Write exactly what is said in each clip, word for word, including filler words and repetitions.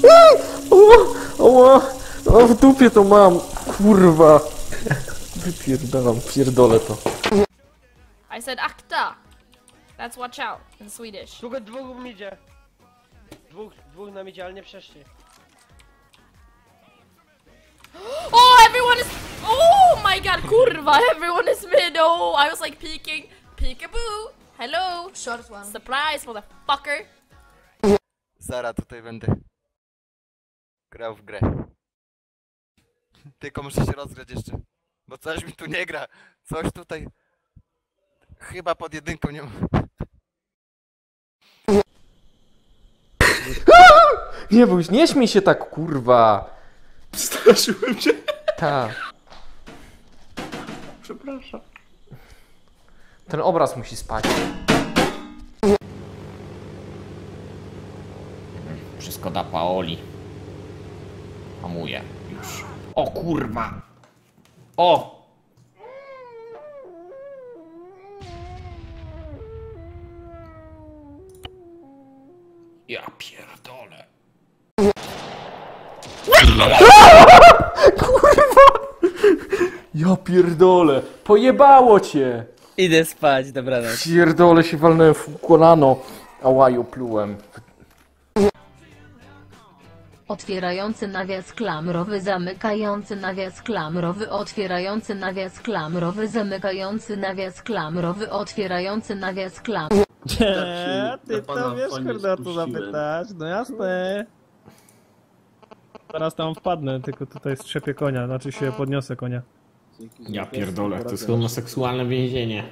O, o, o, w dupie to mam, kurwa. Wypierdalam, pierdolę to. I said akta. That's watch out in Swedish. Tylko dwóch mi idzie. Dwóch, dwóch nam idzie, ale nie przeszli. Oh, everyone is. Oh my god, kurwa, everyone is mid. Oh, I was like peeking. Peekaboo. Hello. Short one. Surprise, motherfucker. Zara, tutaj będę grał w grę. Tylko muszę się rozgrać jeszcze. Bo coś mi tu nie gra. Coś tutaj... Chyba pod jedynką nie ma. Nie bój, nie śmiej się tak, kurwa. Straszyłem cię. Tak. Przepraszam. Ten obraz musi spać. Wszystko da Paoli. Hamuje już. O kurwa! O! Ja pierdolę. Kurwa! Ja pierdolę. Pojebało cię. Idę spać, dobranoc. Pierdolę, się walnąłem w kolano. Ałaju, plułem. Otwierający nawias klamrowy, zamykający nawias klamrowy, otwierający nawias klamrowy, zamykający nawias klamrowy, otwierający nawias klamrowy. Nie, ty to wiesz, kurde, o co zapytać? No jasne. Zaraz tam wpadnę, tylko tutaj strzepię konia, znaczy się podniosę konia. Ja pierdolę, to jest homoseksualne więzienie.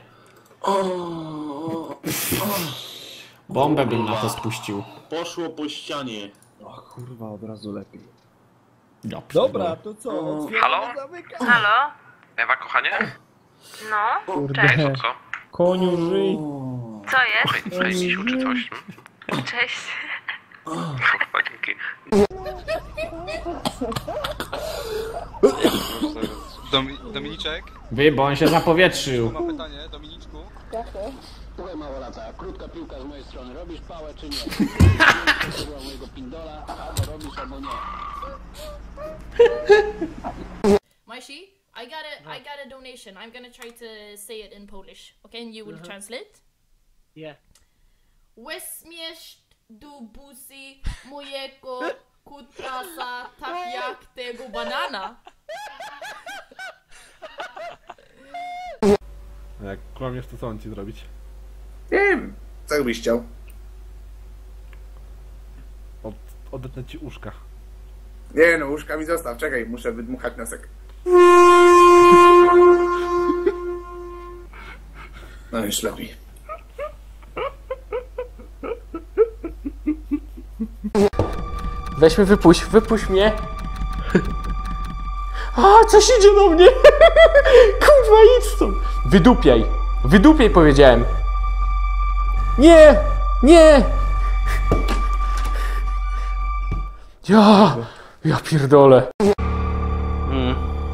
Bombę bym na to spuścił. Poszło po ścianie. O kurwa, od razu lepiej. Ja Dobra, to co? Halo? Halo? Ewa, kochanie? No? Kurde, Co, co? koniu żyj. Co jest? Słuchaj, misiu, czy coś? Cześć. Kurwa, dzięki. Dom Dominiczek? Wy, bo on się zapowietrzył. Mam pytanie, Dominiczku. Słuchaj, małolata, krótka piłka z mojej strony. Robisz pałę czy nie? To była mojego pindola, albo robisz, albo nie. Maishi, I got a, I got a donation. I'm gonna try to say it in Polish. Okay, and you will translate? Yeah. Weźmiesz do buzi mojego kutasa tak jak tego banana. Jak kłamiesz, to co on ci zrobić? Nie wiem, co byś chciał? Od, odetnę ci uszka. Nie no, łóżka mi zostaw, czekaj, muszę wydmuchać nosek. No już lepiej. Weź mnie, wypuść, wypuść mnie. A, coś idzie do mnie. Kurwa, idź stąd. Wydupiaj, wydupiaj powiedziałem. Nie, nie. Ja, ja pierdolę. Mm.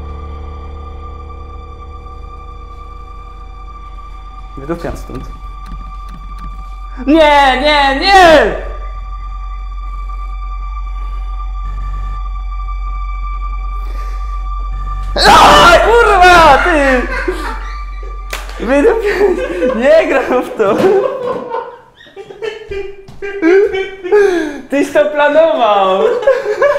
Wydupiam stąd. Nie, nie, nie! Aaaa, kurwa, ty! Wydupiam, nie gram w to. Tyś to planował.